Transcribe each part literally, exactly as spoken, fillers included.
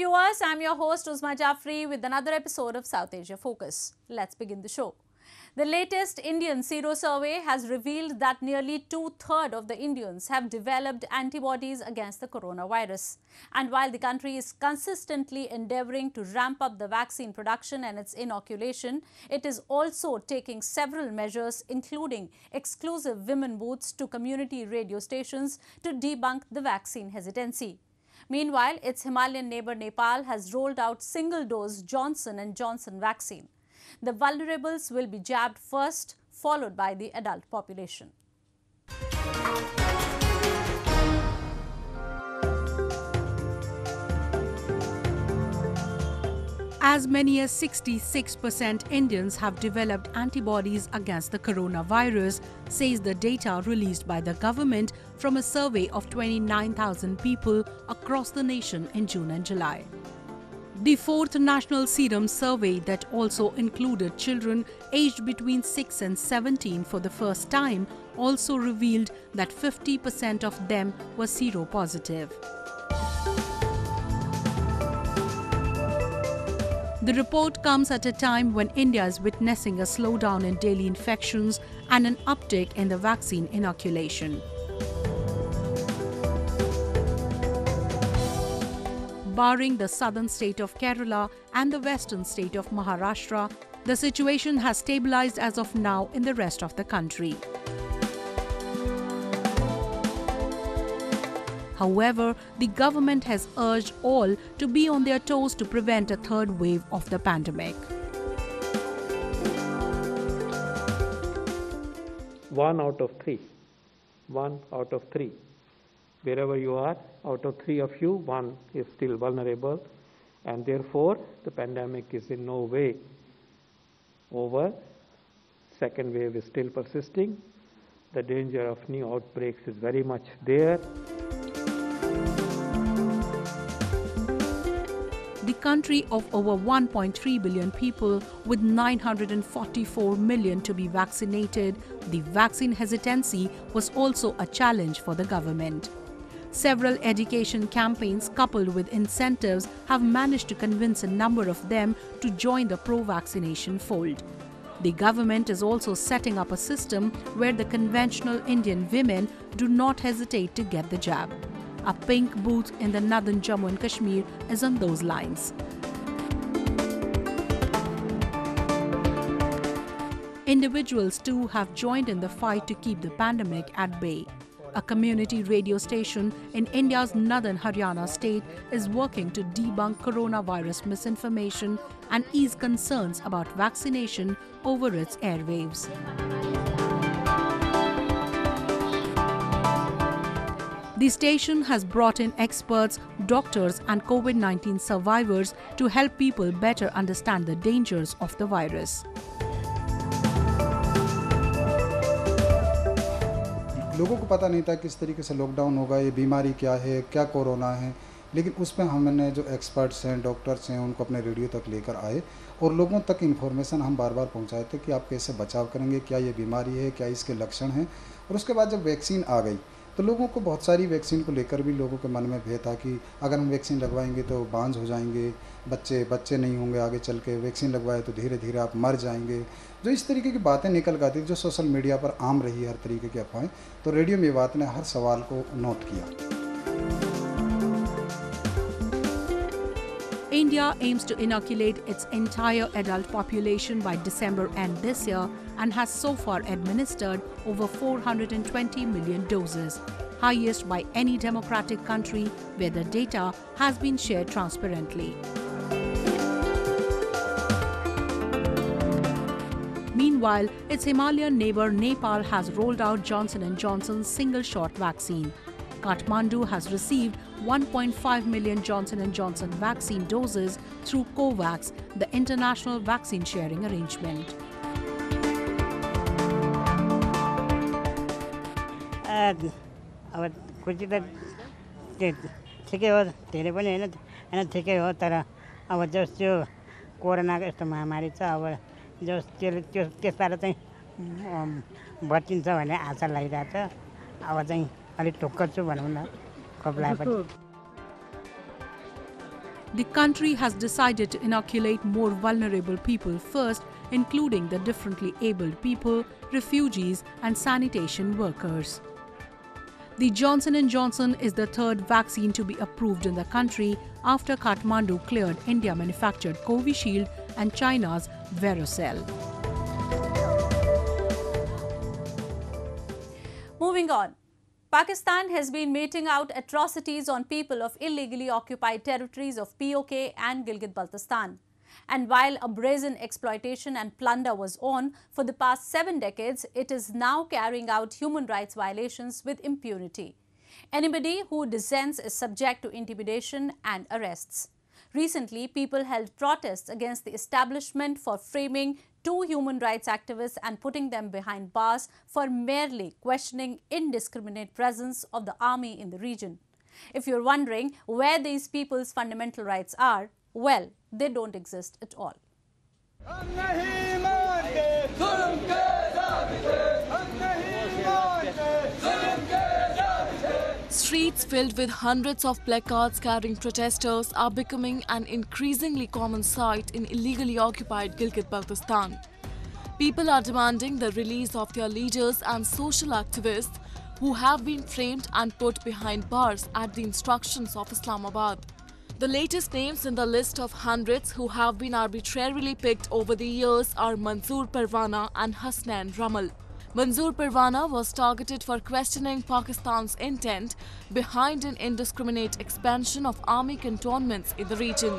viewers, I'm your host Uzma Jafri with another episode of South Asia Focus. Let's begin the show. The latest Indian Sero survey has revealed that nearly two-thirds of the Indians have developed antibodies against the coronavirus. And while the country is consistently endeavouring to ramp up the vaccine production and its inoculation, it is also taking several measures, including exclusive women booths to community radio stations to debunk the vaccine hesitancy. Meanwhile, its Himalayan neighbour Nepal has rolled out single-dose Johnson and Johnson vaccine. The vulnerables will be jabbed first, followed by the adult population. As many as sixty-six percent Indians have developed antibodies against the coronavirus, says the data released by the government from a survey of twenty-nine thousand people across the nation in June and July. The fourth National Serum Survey, that also included children aged between six and seventeen for the first time, also revealed that fifty percent of them were seropositive. The report comes at a time when India is witnessing a slowdown in daily infections and an uptick in the vaccine inoculation. Barring the southern state of Kerala and the western state of Maharashtra, the situation has stabilized as of now in the rest of the country. However, the government has urged all to be on their toes to prevent a third wave of the pandemic. One out of three. One out of three. Wherever you are, out of three of you, one is still vulnerable, and therefore the pandemic is in no way over. Second wave is still persisting. The danger of new outbreaks is very much there. The country of over one point three billion people with nine hundred forty-four million to be vaccinated, the vaccine hesitancy was also a challenge for the government. Several education campaigns coupled with incentives have managed to convince a number of them to join the pro-vaccination fold. The government is also setting up a system where the conventional Indian women do not hesitate to get the jab. A pink booth in the northern Jammu and Kashmir is on those lines. Individuals too have joined in the fight to keep the pandemic at bay. A community radio station in India's northern Haryana state is working to debunk coronavirus misinformation and ease concerns about vaccination over its airwaves. The station has brought in experts, doctors and COVID nineteen survivors to help people better understand the dangers of the virus. लोगों को पता नहीं था किस तरीके से lockdown होगा, ये बीमारी क्या है, क्या कोरोना है, लेकिन उसमें हमने जो एक्सपर्ट्स हैं, डॉक्टर्स हैं, उनको अपने रेडियो तक लेकर आए और लोगों तक इन्फॉर्मेशन हम बार बार पहुंचाए थे कि आप कैसे बचाव करेंगे, क्या ये बीमारी है, क्या इसके लक्षण हैं। और उसके बाद जब वैक्सीन आ गई तो लोगों को बहुत सारी वैक्सीन को लेकर भी लोगों के मन में भय था कि अगर हम वैक्सीन लगवाएंगे तो बांझ हो जाएंगे, बच्चे बच्चे नहीं होंगे आगे चल के, वैक्सीन लगवाए तो धीरे धीरे आप मर जाएंगे। जो इस तरीके की बातें निकल गई थी, जो सोशल मीडिया पर आम रही है हर तरीके की अफवाहें, तो रेडियो में बात ने हर सवाल को नोट किया। India aims to inoculate its entire adult population by December end this year and has so far administered over four hundred twenty million doses, highest by any democratic country where the data has been shared transparently. Meanwhile, its Himalayan neighbour Nepal has rolled out Johnson and Johnson's single-shot vaccine. Kathmandu has received one point five million Johnson and Johnson vaccine doses through COVAX, the international vaccine sharing arrangement. अब कुछ त ठिकै हो, धेरै पनि हैन, हैन ठिकै हो, तर अब जस त्यो कोरोनाको यस्तो महामारी छ, अब जस त्यसले त्यो त्यसबाट चाहिँ बचिन्छ भन्ने आशा लागिरहेछ। अब चाहिँ अलि ढुक्क छु भनौँ न, खोप लगाएपछि। the country has decided to inoculate more vulnerable people first, including the differently abled people, refugees and sanitation workers. The Johnson and Johnson is the third vaccine to be approved in the country after Kathmandu cleared India-manufactured Covishield and China's Verocell. Moving on. Pakistan has been meting out atrocities on people of illegally occupied territories of P O K and Gilgit-Baltistan. And while a brazen exploitation and plunder was on for the past seven decades, it is now carrying out human rights violations with impunity. Anybody who dissents is subject to intimidation and arrests. Recently, people held protests against the establishment for framing two human rights activists and putting them behind bars for merely questioning indiscriminate presence of the army in the region. If you're wondering where these people's fundamental rights are, well, they don't exist at all. Streets filled with hundreds of placards carrying protesters are becoming an increasingly common sight in illegally occupied Gilgit-Baltistan. People are demanding the release of their leaders and social activists who have been framed and put behind bars at the instructions of Islamabad. The latest names in the list of hundreds who have been arbitrarily picked over the years are Manzoor Parwana and Hasnain Ramal. Manzoor Parwana was targeted for questioning Pakistan's intent behind an indiscriminate expansion of army cantonments in the region.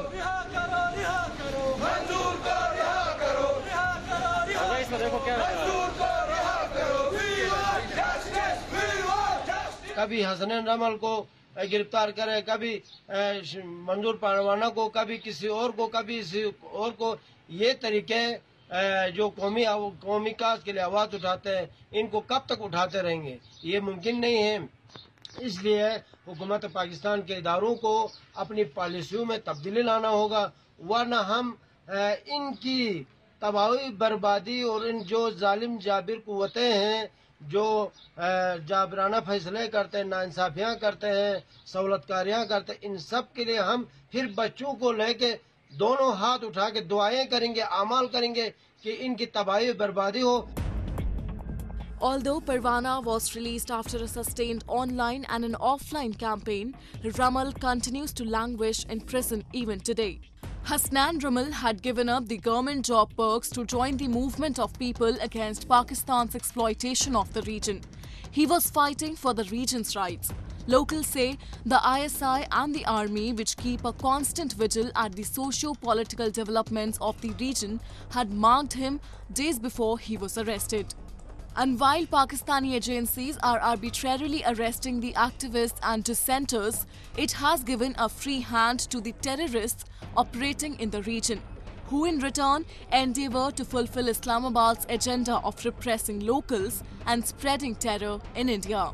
कभी हसनैन रमल को गिरफ्तार करे, कभी मंजूर परवाना को, कभी किसी और को, कभी किसी और को, ये तरीके जो कौमी कौमी काज के लिए आवाज उठाते हैं, इनको कब तक उठाते रहेंगे? ये मुमकिन नहीं है। इसलिए हुकूमत पाकिस्तान के इदारों को अपनी पॉलिसियों में तब्दीली लाना होगा, वरना हम इनकी तबाही बर्बादी और इन जो जालिम जाबिर कुव्वतें हैं जो जाबराना फैसले करते हैं, नाइंसाफियाँ करते हैं, सहूलतकारियाँ करते हैं, इन सब के लिए हम फिर बच्चों को लेके दोनों हाथ उठा के दुआएं करेंगे, आमाल करेंगे कि इनकी तबाही बर्बादी हो। Although Parwana was released after a sustained online and an offline campaign, Ramal continues to languish in prison even today. Hasnain Ramal had given up the government job perks to join the movement of people against Pakistan's exploitation of the region. He was fighting for the region's rights. Locals say the I S I and the army, which keep a constant vigil at the socio-political developments of the region, had marked him days before he was arrested. And while Pakistani agencies are arbitrarily arresting the activists and dissenters, it has given a free hand to the terrorists operating in the region, who in return endeavour to fulfill Islamabad's agenda of repressing locals and spreading terror in India.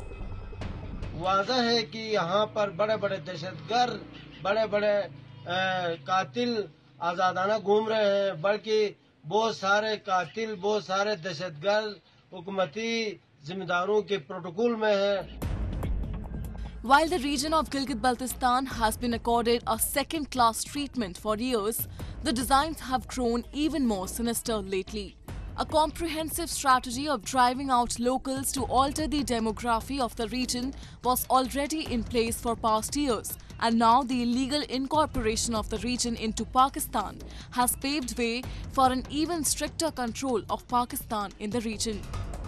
वाज़ह है कि यहाँ पर बड़े बड़े दहशतगर्द, बड़े बड़े कातिल आज़ादाना घूम रहे हैं, बल्कि बहुत सारे कातिल, बहुत सारे दहशतगर्द हुकूमती जिम्मेदारों के प्रोटोकॉल में हैं। While the region of Gilgit-Baltistan has been accorded a second-class treatment for years, the designs have grown even more sinister lately. A comprehensive strategy of driving out locals to alter the demography of the region was already in place for past years, and now the illegal incorporation of the region into Pakistan has paved way for an even stricter control of Pakistan in the region.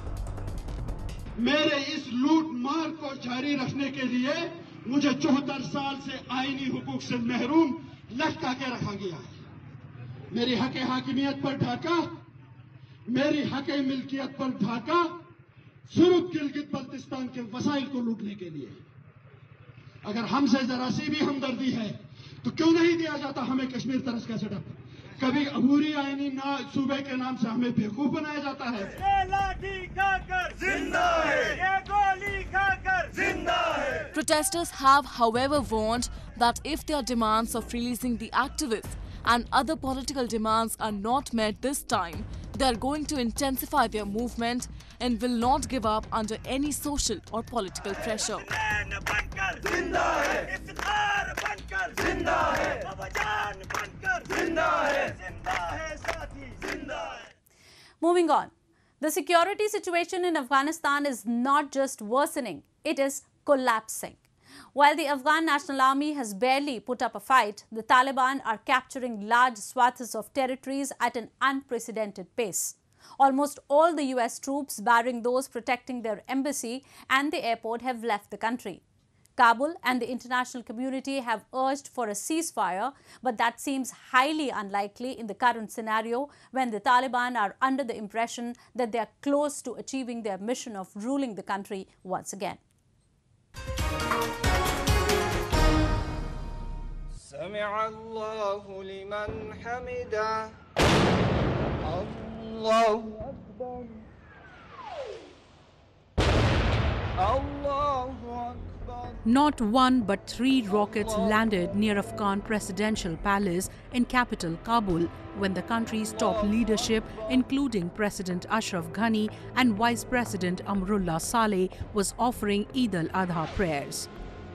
मेरे इस लूट मार को जारी रखने के लिए मुझे चौहत्तर साल से आईनी हुकूक से महरूम लटका के रखा गया है। मेरी हक हाकिमियत पर ढाका, मेरी हक मिल्कियत पर ढाका सिर्फ गिलगित बल्तिस्तान के वसाइल को लूटने के लिए। अगर हमसे जरा सी भी हमदर्दी है तो क्यों नहीं दिया जाता हमें कश्मीर तरस का सेटअप? कभी अबूरी आईनी ना सूबे के नाम से हमें बेवकूफ बनाया जाता है। ये लाठी खाकर जिंदा है, ये गोली खाकर जिंदा है। Protesters have, however, warned that if their demands of releasing the activists and other political demands are not met this time, they are going to intensify their movement and will not give up under any social or political pressure. Moving on, the security situation in Afghanistan is not just worsening, it is collapsing. While the Afghan National Army has barely put up a fight, the Taliban are capturing large swaths of territories at an unprecedented pace. Almost all the U S troops, barring those protecting their embassy and the airport, have left the country. Kabul and the international community have urged for a ceasefire, but that seems highly unlikely in the current scenario when the Taliban are under the impression that they are close to achieving their mission of ruling the country once again. سمع الله لمن حمده الله أكبر الله أكبر. Not one but three rockets landed near Afghan presidential palace in capital Kabul when the country's top leadership, including President Ashraf Ghani and Vice President Amrullah Saleh, was offering Eid al-Adha prayers.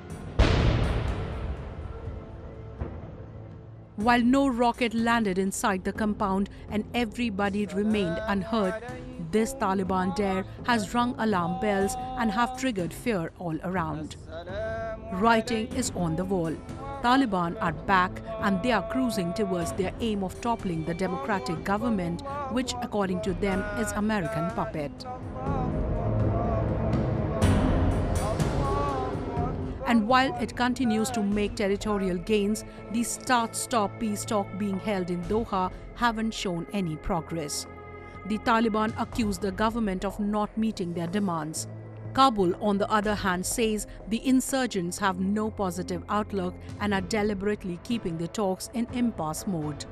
While no rocket landed inside the compound and everybody remained unhurt, this Taliban dare has rung alarm bells and have triggered fear all around. Writing is on the wall. Taliban are back and they are cruising towards their aim of toppling the democratic government, which according to them is American puppet. And while it continues to make territorial gains, the start-stop peace talks being held in Doha haven't shown any progress. The Taliban accuse the government of not meeting their demands. Kabul, on the other hand, says the insurgents have no positive outlook and are deliberately keeping the talks in impasse mode.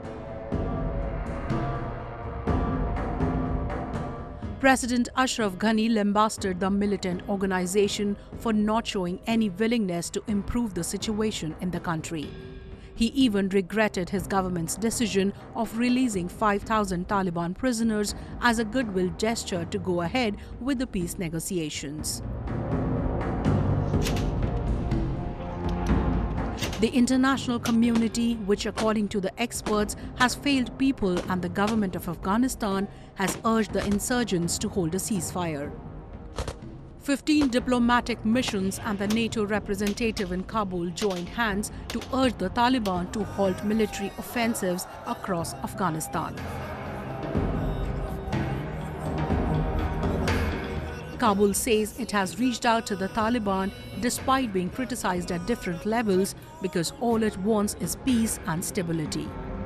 President Ashraf Ghani lambasted the militant organization for not showing any willingness to improve the situation in the country. He even regretted his government's decision of releasing five thousand Taliban prisoners as a goodwill gesture to go ahead with the peace negotiations. The international community, which according to the experts has failed people and the government of Afghanistan, has urged the insurgents to hold a ceasefire. Fifteen diplomatic missions and the NATO representative in Kabul joined hands to urge the Taliban to halt military offensives across Afghanistan. Kabul says it has reached out to the Taliban despite being criticized at different levels because all it wants is peace and stability.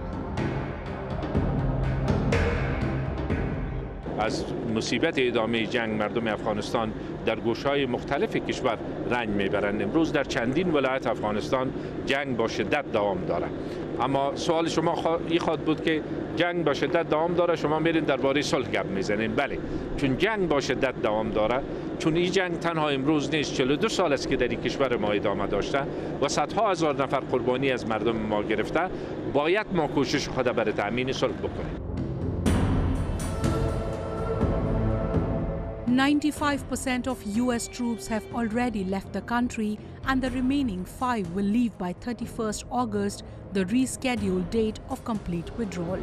از مصیبت ادامه جنگ مردم افغانستان در گوشه‌های مختلف کشور رنج میبرند. امروز در چندین ولایت افغانستان جنگ با شدت دوام دارد. اما سوال شما خوا... این خواهد بود که جنگ با شدت دوام داره، شما میرین درباره صلح گپ میزنین. بله، چون جنگ با شدت دوام داره، چون این جنگ تنها امروز نیست، چهل و دو سال است که در این کشور ما ادامه داشته و صدها هزار نفر قربانی از مردم ما گرفته، باید ما کوشش خود برای تامین صلح بکنیم. ninety-five percent of U S troops have already left the country and the remaining five will leave by thirty-first August, the rescheduled date of complete withdrawal.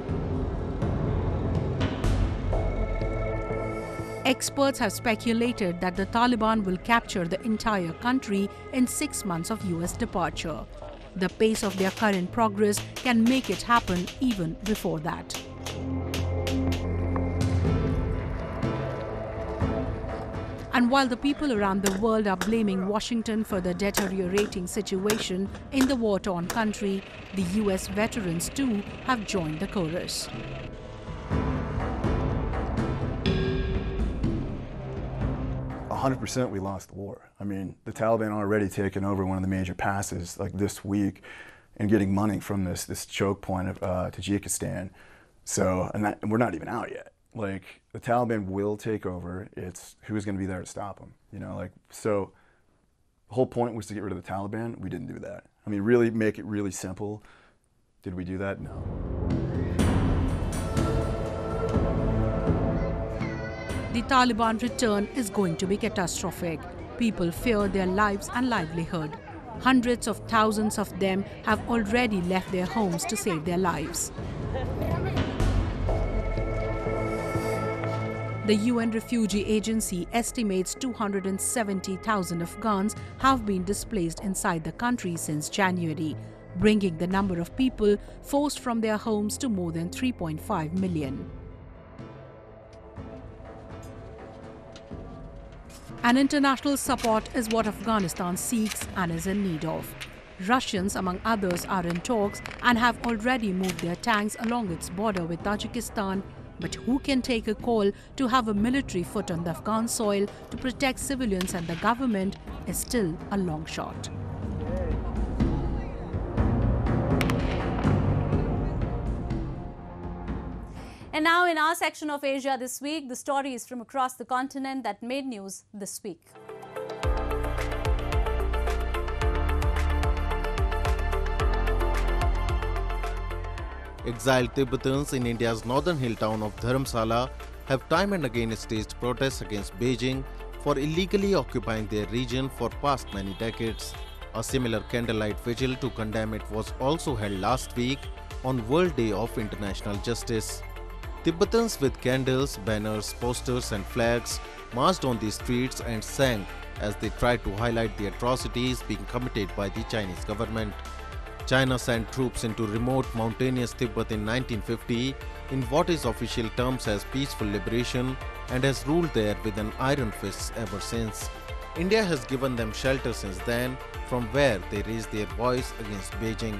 Experts have speculated that the Taliban will capture the entire country in six months of U S departure. The pace of their current progress can make it happen even before that. And while the people around the world are blaming Washington for the deteriorating situation in the war-torn country, the U S veterans too have joined the chorus. one hundred percent we lost the war. I mean, the Taliban already taken over one of the major passes like this week and getting money from this this choke point of uh, Tajikistan. So, and, that, and we're not even out yet. Like, the Taliban will take over. It's who's going to be there to stop them, you know, like, so the whole point was to get rid of the Taliban. We didn't do that. I mean, really make it really simple. Did we do that? No. The Taliban return is going to be catastrophic. People fear their lives and livelihood. Hundreds of thousands of them have already left their homes to save their lives. The U N Refugee Agency estimates two hundred seventy thousand Afghans have been displaced inside the country since January, bringing the number of people forced from their homes to more than three point five million. And international support is what Afghanistan seeks and is in need of. Russians, among others, are in talks and have already moved their tanks along its border with Tajikistan. But who can take a call to have a military foot on the Afghan soil to protect civilians and the government is still a long shot. And now in our section of Asia this week, the stories from across the continent that made news this week. Exiled Tibetans in India's northern hill town of Dharamsala have time and again staged protests against Beijing for illegally occupying their region for past many decades. A similar candlelight vigil to condemn it was also held last week on World Day of International Justice. Tibetans with candles, banners, posters and flags marched on the streets and sang as they tried to highlight the atrocities being committed by the Chinese government. China sent troops into remote mountainous Tibet in nineteen fifty in what is official terms as peaceful liberation and has ruled there with an iron fist ever since. India has given them shelter since then, from where they raised their voice against Beijing.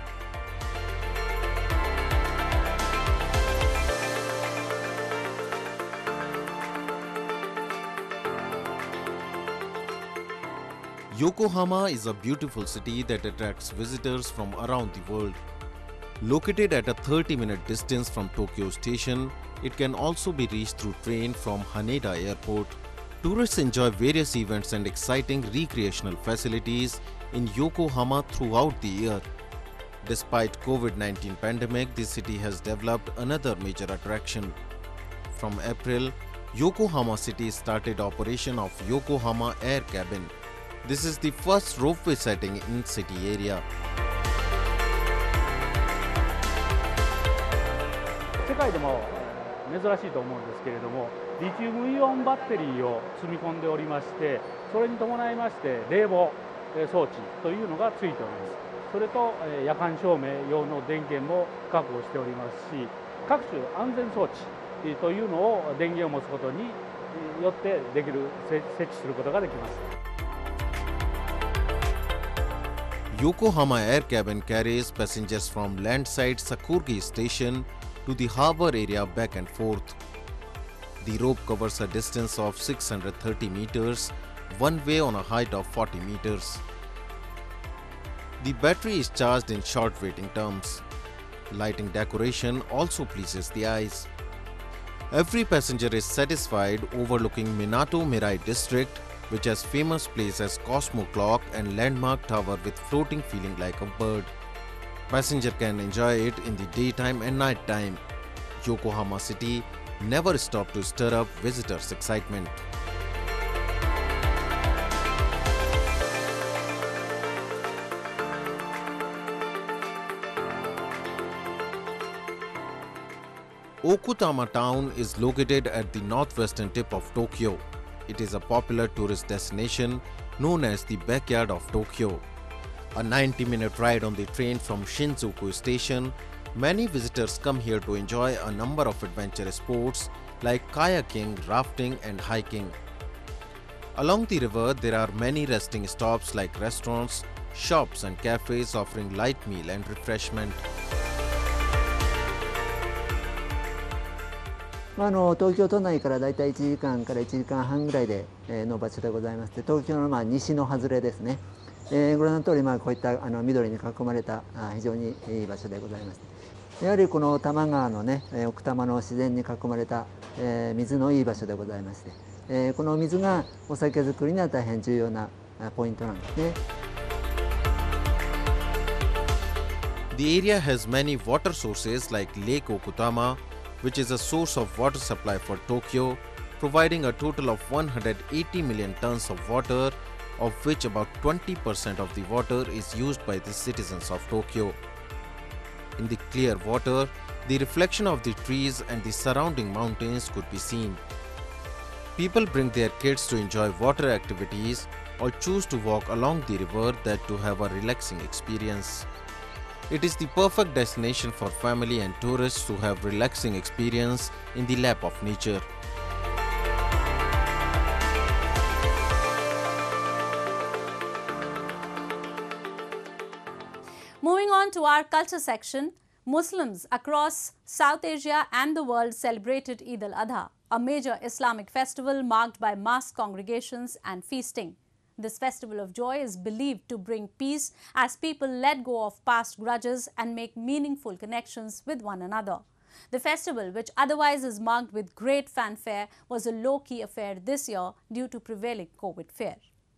Yokohama is a beautiful city that attracts visitors from around the world. Located at a thirty minute distance from Tokyo Station, it can also be reached through train from Haneda Airport. Tourists enjoy various events and exciting recreational facilities in Yokohama throughout the year. Despite COVID nineteen pandemic, the city has developed another major attraction. From April, Yokohama City started operation of Yokohama Air Cabin. This is the first ropeway setting in city area. 世界でも珍しいと思うんですけれども、リチウムイオンバッテリーを積み込んでおりまして、それに伴いまして冷房装置というのがついております。それと夜間照明用の電源も確保しておりますし、各種安全装置というのを電源を持つことによってできる設置することができます。 Yokohama Air Cabin carries passengers from landside Sakurgi station to the harbour area back and forth. The rope covers a distance of six hundred thirty meters, one way on a height of forty meters. The battery is charged in short waiting terms. Lighting decoration also pleases the eyes. Every passenger is satisfied overlooking Minato Mirai district, which has famous places as Cosmo Clock and Landmark Tower with floating feeling like a bird. Passenger can enjoy it in the daytime and night time. Yokohama City never stopped to stir up visitors' excitement. Okutama town is located at the northwestern tip of Tokyo. It is a popular tourist destination known as the backyard of Tokyo. A ninety minute ride on the train from Shinjuku station, many visitors come here to enjoy a number of adventure sports like kayaking, rafting and hiking. Along the river, there are many resting stops like restaurants, shops and cafes offering light meal and refreshment. まあ、あの東京都内からだいたいいちじかんからいちじかんはんぐらいで、えー、の場所でございまして、東京のまあ西の外れですね、えー、ご覧の通り、まあ、こういったあの緑に囲まれたあ非常にいい場所でございます。やはりこの多摩川のね、奥多摩の自然に囲まれた、えー、水のいい場所でございまして、えー、この水がお酒造りには大変重要なポイントなんですね。 The area has many water sources like Lake Okutama, which is a source of water supply for Tokyo, providing a total of one hundred eighty million tons of water, of which about twenty percent of the water is used by the citizens of Tokyo. In the clear water, the reflection of the trees and the surrounding mountains could be seen. People bring their kids to enjoy water activities or choose to walk along the river that to have a relaxing experience. It is the perfect destination for family and tourists to have relaxing experience in the lap of nature. Moving on to our culture section, Muslims across South Asia and the world celebrated Eid al-Adha, a major Islamic festival marked by mass congregations and feasting. This festival of joy is believed to bring peace as people let go of past grudges and make meaningful connections with one another. The festival, which otherwise is marked with great fanfare, was a low-key affair this year due to prevailing COVID fear.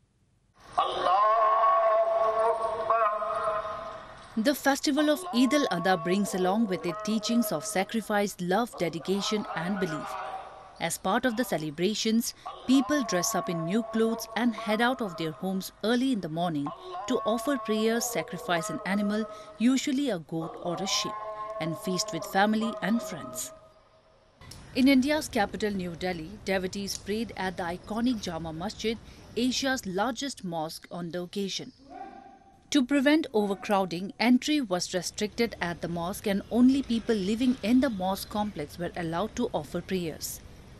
The festival of Eid al-Adha brings along with it teachings of sacrifice, love, dedication and belief. As part of the celebrations, people dress up in new clothes and head out of their homes early in the morning to offer prayers, sacrifice an animal, usually a goat or a sheep, and feast with family and friends. In India's capital, New Delhi, devotees prayed at the iconic Jama Masjid, Asia's largest mosque, on the occasion. To prevent overcrowding, entry was restricted at the mosque and only people living in the mosque complex were allowed to offer prayers.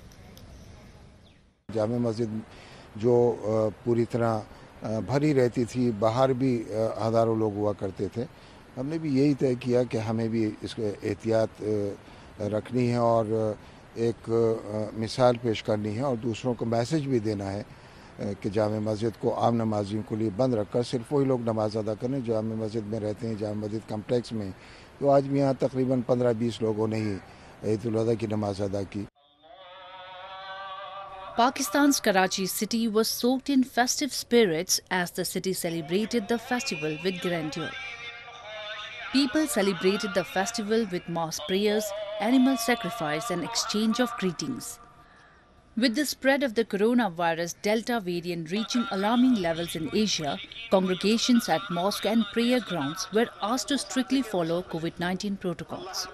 जामे मस्जिद जो पूरी तरह भरी रहती थी, बाहर भी हज़ारों लोग हुआ करते थे। हमने भी यही तय किया कि हमें भी इसको एहतियात रखनी है और एक मिसाल पेश करनी है और दूसरों को मैसेज भी देना है कि जामे मस्जिद को आम नमाजियों के लिए बंद रखकर सिर्फ वही लोग नमाज अदा करें जो जामे मस्जिद में रहते हैं, जामे मस्जिद कम्प्लेक्स में। तो आज भी यहाँ तकरीबन पंद्रह बीस लोगों ने ही ईद उल अज़हा की नमाज अदा की। Pakistan's Karachi city was soaked in festive spirits as the city celebrated the festival with grandeur. People celebrated the festival with mass prayers, animal sacrifice and exchange of greetings. With the spread of the coronavirus Delta variant reaching alarming levels in Asia, congregations at mosque and prayer grounds were asked to strictly follow COVID nineteen protocols.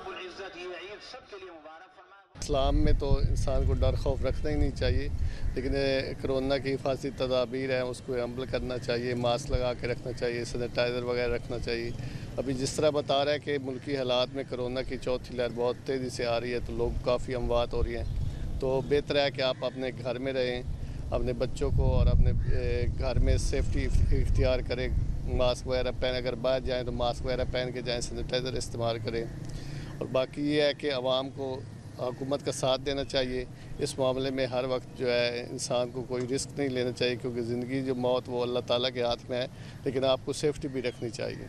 इस्लाम में तो इंसान को डर खौफ रखना ही नहीं चाहिए, लेकिन कोरोना की हिफाजती तदाबीर है उसको अमल करना चाहिए, मास्क लगा के रखना चाहिए, सैनिटाइज़र वगैरह रखना चाहिए। अभी जिस तरह बता रहा है कि मुल्की हालात में कोरोना की चौथी लहर बहुत तेज़ी से आ रही है तो लोग काफ़ी अमवात हो रही हैं, तो बेहतर है कि आप अपने घर में रहें, अपने बच्चों को और अपने घर में सेफ्टी इख्तियार करें, मास्क वगैरह पहन, अगर बाहर जाएँ तो मास्क वगैरह पहन के जाएँ, सैनिटाइज़र इस्तेमाल करें। और बाकी ये है कि आवाम को हुकूमत का साथ देना चाहिए। इस मामले में हर वक्त जो है इंसान को कोई रिस्क नहीं लेना चाहिए क्योंकि ज़िंदगी जो मौत वो अल्लाह ताला के हाथ में है, लेकिन आपको सेफ्टी भी रखनी चाहिए।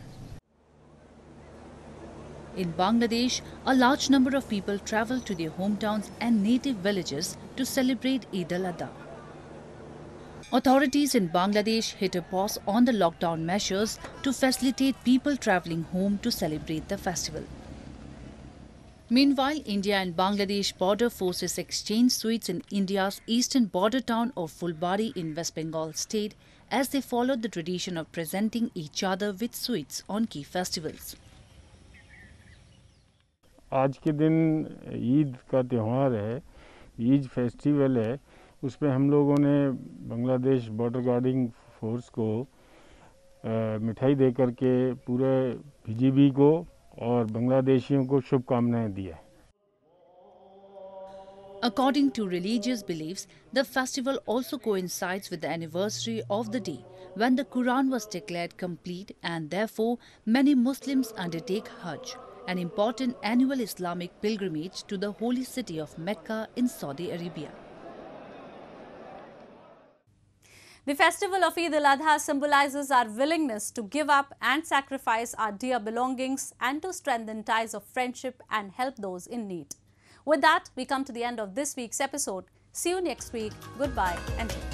In Bangladesh, a large number of people traveled to their hometowns and native villages to celebrate Eid al-Adha. Authorities in Bangladesh hit a pause on the lockdown measures to facilitate people travelling home to celebrate the festival. Meanwhile, India and Bangladesh border forces exchanged sweets in India's eastern border town of Fulbari in West Bengal state as they followed the tradition of presenting each other with sweets on key festivals. आज के दिन ईद का त्यौहार है, Eid festival है, उस पे हम लोगों ने बांग्लादेश बॉर्डर गार्डिंग फोर्स को मिठाई दे करके पूरे बीजीबी को और बांग्लादेशियों को शुभकामनाएं दी है। According to religious beliefs, the festival also coincides with the anniversary of the day when the Quran was declared complete and therefore many Muslims undertake Hajj, an important annual Islamic pilgrimage to the holy city of Mecca in Saudi Arabia. The festival of Eid al-Adha symbolizes our willingness to give up and sacrifice our dear belongings and to strengthen ties of friendship and help those in need. With that, we come to the end of this week's episode. See you next week. Goodbye and take care.